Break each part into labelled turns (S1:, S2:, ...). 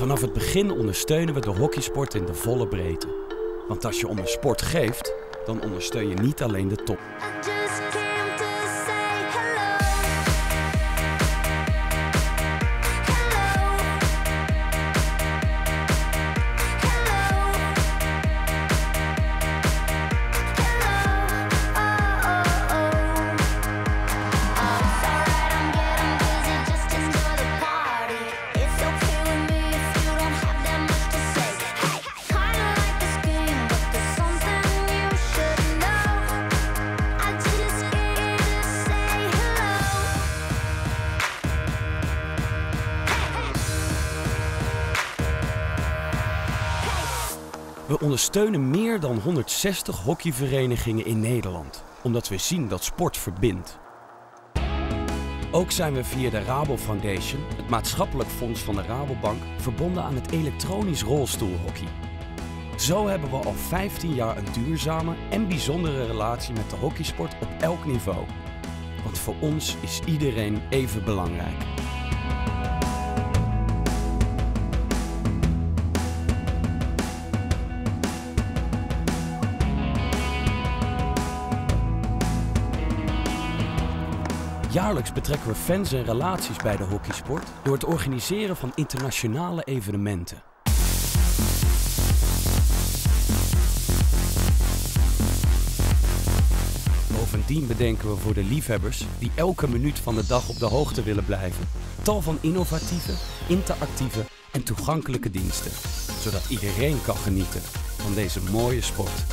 S1: Vanaf het begin ondersteunen we de hockeysport in de volle breedte. Want als je om een sport geeft, dan ondersteun je niet alleen de top. We ondersteunen meer dan 160 hockeyverenigingen in Nederland, omdat we zien dat sport verbindt. Ook zijn we via de Rabo Foundation, het maatschappelijk fonds van de Rabobank, verbonden aan het elektronisch rolstoelhockey. Zo hebben we al 15 jaar een duurzame en bijzondere relatie met de hockeysport op elk niveau. Want voor ons is iedereen even belangrijk. Jaarlijks betrekken we fans en relaties bij de hockeysport door het organiseren van internationale evenementen. Bovendien bedenken we voor de liefhebbers die elke minuut van de dag op de hoogte willen blijven tal van innovatieve, interactieve en toegankelijke diensten, zodat iedereen kan genieten van deze mooie sport.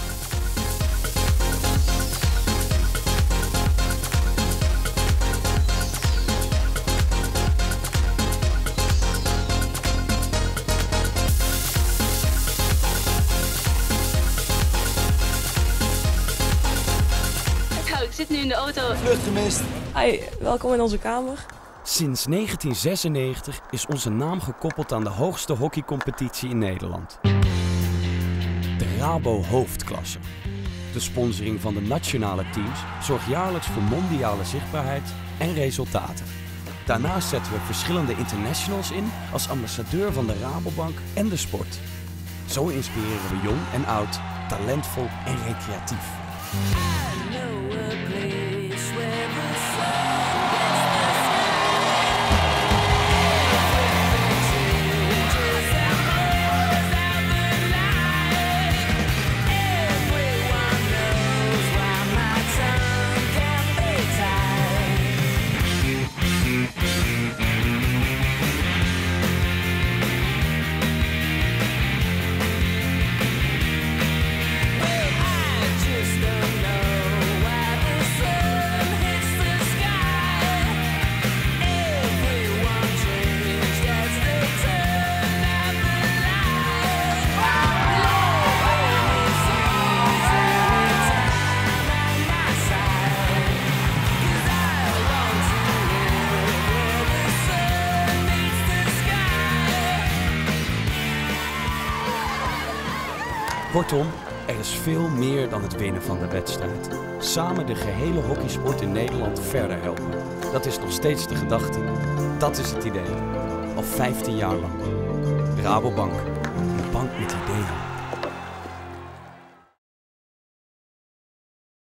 S2: Ik zit nu in de auto.
S3: Vlucht gemist.
S4: Hi, welkom in onze kamer.
S1: Sinds 1996 is onze naam gekoppeld aan de hoogste hockeycompetitie in Nederland. De Rabo Hoofdklasse. De sponsoring van de nationale teams zorgt jaarlijks voor mondiale zichtbaarheid en resultaten. Daarnaast zetten we verschillende internationals in als ambassadeur van de Rabobank en de sport. Zo inspireren we jong en oud, talentvol en recreatief. Kortom, er is veel meer dan het winnen van de wedstrijd. Samen de gehele hockeysport in Nederland verder helpen. Dat is nog steeds de gedachte. Dat is het idee. Al 15 jaar lang. Rabobank. Een bank met ideeën.